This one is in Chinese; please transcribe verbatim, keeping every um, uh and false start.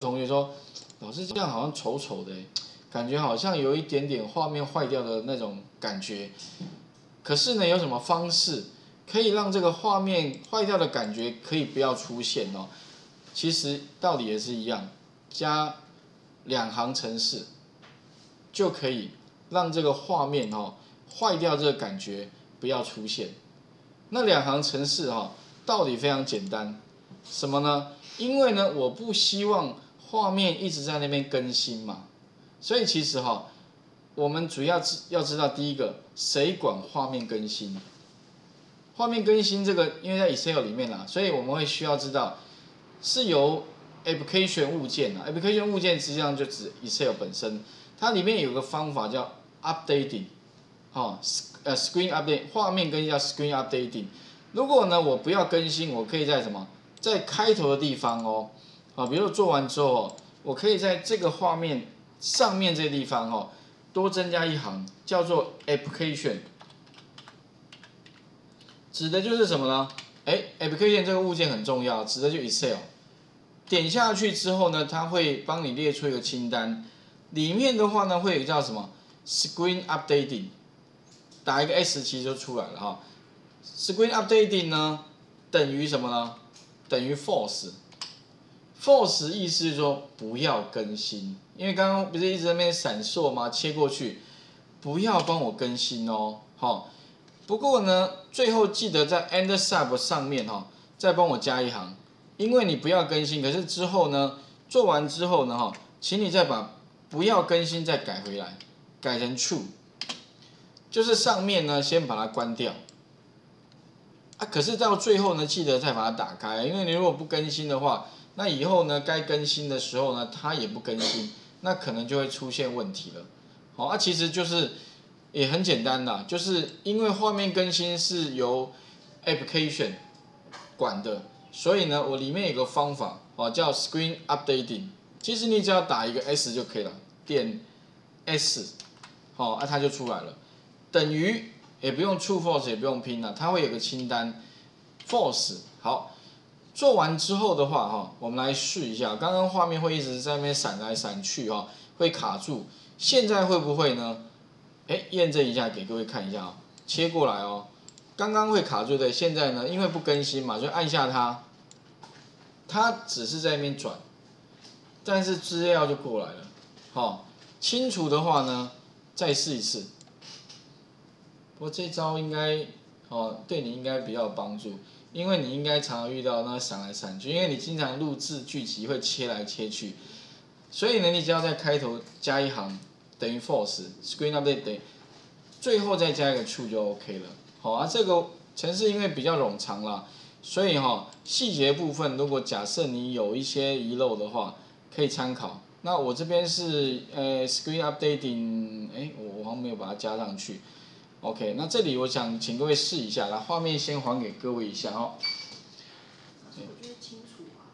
同学说，老师这样好像丑丑的，感觉好像有一点点画面坏掉的那种感觉。可是呢，有什么方式可以让这个画面坏掉的感觉可以不要出现哦？其实道理也是一样，加两行程式就可以让这个画面哦坏掉这个感觉不要出现。那两行程式哈、哦，道理非常简单，什么呢？因为呢，我不希望画面一直在那边更新嘛，所以其实哈、哦，我们主要要知道第一个，谁管画面更新？画面更新这个，因为在 Excel 里面啦，所以我们会需要知道是由 application 物件啊 ，application 物件实际上就指 Excel 本身，它里面有个方法叫 updating， 哦，呃 screen update， 画面更新叫 screen updating。如果呢我不要更新，我可以在什么，在开头的地方哦，啊，比如做完之后哦，我可以在这个画面上面这个地方哦，多增加一行，叫做 application。指的就是什么呢？哎 ，application 这个物件很重要，指的就 Excel。点下去之后呢，它会帮你列出一个清单，里面的话呢会有一个叫什么 Screen Updating， 打一个 S 其实就出来了哈。Screen Updating 呢等于什么呢？等于 False。False 意思是说不要更新，因为刚刚不是一直在那边闪烁吗？切过去，不要帮我更新哦，好。不过呢，最后记得在 End Sub 上面哈、哦，再帮我加一行，因为你不要更新，可是之后呢，做完之后呢哈，请你再把不要更新再改回来，改成 True， 就是上面呢先把它关掉，啊，可是到最后呢，记得再把它打开，因为你如果不更新的话，那以后呢该更新的时候呢，它也不更新，那可能就会出现问题了。好，啊，其实就是。也很简单啦，就是因为画面更新是由 application 管的，所以呢，我里面有个方法哦，叫 screen updating。其实你只要打一个 S 就可以了，点 S， 好、哦，啊它就出来了，等于也不用 true false 也不用拼了，它会有个清单 false。好，做完之后的话哈、哦，我们来试一下，刚刚画面会一直在那边闪来闪去哈、哦，会卡住，现在会不会呢？哎，验证一下，给各位看一下哦，切过来哦，刚刚会卡住的，现在呢，因为不更新嘛，就按下它，它只是在那边转，但是资料就过来了。好、哦，清除的话呢，再试一次。不过这招应该哦，对你应该比较有帮助，因为你应该常常遇到那闪来闪去，因为你经常录制剧集会切来切去，所以呢，你只要在开头加一行。等于 false screen update 等于，最后再加一个 true 就 OK 了。好啊，这个程式因为比较冗长啦，所以哈、哦、细节部分如果假设你有一些遗漏的话，可以参考。那我这边是呃 screen updating， 哎，我我好像没有把它加上去。OK， 那这里我想请各位试一下，来画面先还给各位一下哦。 我觉得清楚啊。